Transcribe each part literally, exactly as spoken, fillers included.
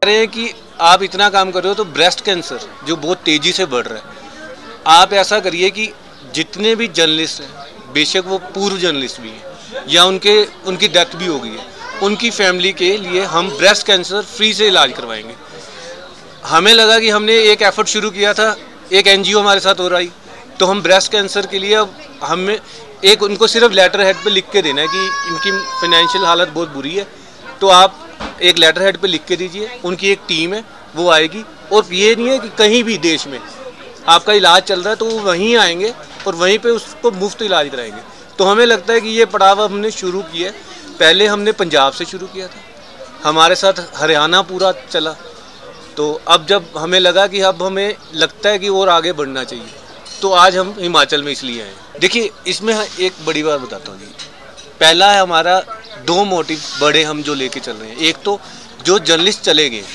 रहे हैं कि आप इतना काम कर रहे हो तो ब्रेस्ट कैंसर जो बहुत तेज़ी से बढ़ रहा है, आप ऐसा करिए कि जितने भी जर्नलिस्ट हैं, बेशक वो पूर्व जर्नलिस्ट भी हैं या उनके उनकी डेथ भी हो गई है, उनकी फैमिली के लिए हम ब्रेस्ट कैंसर फ्री से इलाज करवाएंगे। हमें लगा कि हमने एक एफर्ट शुरू किया था, एक एनजीओ हमारे साथ हो रही, तो हम ब्रेस्ट कैंसर के लिए अब हमें एक उनको सिर्फ लेटर हेड पे लिख के देना है कि इनकी फाइनेंशियल हालत बहुत बुरी है, तो आप एक लेटर हेड पे लिख के दीजिए, उनकी एक टीम है वो आएगी। और ये नहीं है कि कहीं भी देश में आपका इलाज चल रहा है तो वो वहीं आएंगे और वहीं पे उसको मुफ्त इलाज कराएंगे। तो हमें लगता है कि ये पड़ाव हमने शुरू किया है। पहले हमने पंजाब से शुरू किया था, हमारे साथ हरियाणा पूरा चला, तो अब जब हमें लगा कि अब हमें लगता है कि और आगे बढ़ना चाहिए, तो आज हम हिमाचल में इसलिए आए। देखिए, इसमें एक बड़ी बात बताता हूँ जी। पहला है हमारा दो मोटिव बड़े हम जो लेके चल रहे हैं। एक तो जो जर्नलिस्ट चले गए,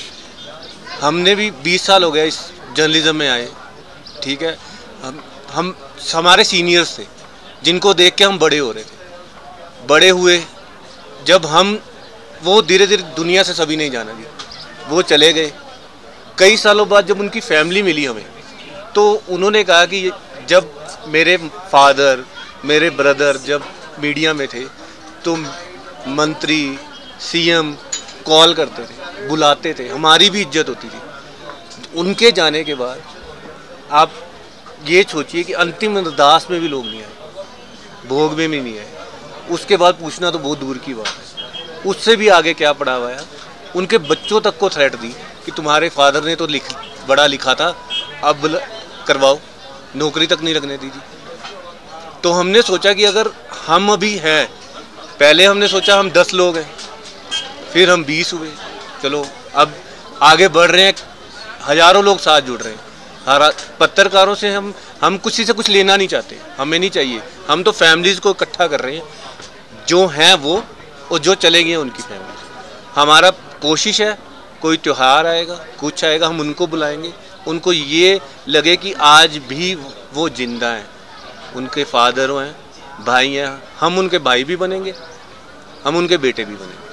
हमने भी बीस साल हो गया इस जर्नलिज्म में आए, ठीक है। हम हम हमारे सीनियर्स थे जिनको देख के हम बड़े हो रहे थे, बड़े हुए जब हम, वो धीरे धीरे दुनिया से सभी नहीं जाना जी, वो चले गए। कई सालों बाद जब उनकी फैमिली मिली हमें, तो उन्होंने कहा कि जब मेरे फादर मेरे ब्रदर जब मीडिया में थे तो मंत्री सीएम कॉल करते थे, बुलाते थे, हमारी भी इज्जत होती थी। उनके जाने के बाद आप ये सोचिए कि अंतिम अरदास में भी लोग नहीं आए, भोग में भी नहीं आए। उसके बाद पूछना तो बहुत दूर की बात है। उससे भी आगे क्या पड़ा हुआ है, उनके बच्चों तक को थ्रेट दी कि तुम्हारे फादर ने तो लिख बड़ा लिखा था, अब करवाओ, नौकरी तक नहीं लगने दीजिए। तो हमने सोचा कि अगर हम अभी हैं, पहले हमने सोचा हम दस लोग हैं, फिर हम बीस हुए, चलो अब आगे बढ़ रहे हैं, हजारों लोग साथ जुड़ रहे हैं। हर पत्रकारों से हम हम किसी से कुछ लेना नहीं चाहते, हमें नहीं चाहिए। हम तो फैमिलीज़ को इकट्ठा कर रहे हैं, जो हैं वो और जो चले गए उनकी फैमिली। हमारा कोशिश है, कोई त्यौहार आएगा, कुछ आएगा, हम उनको बुलाएंगे, उनको ये लगे कि आज भी वो जिंदा हैं, उनके फादर हैं, भाई हैं, हम उनके भाई भी बनेंगे, हम उनके बेटे भी बनेंगे।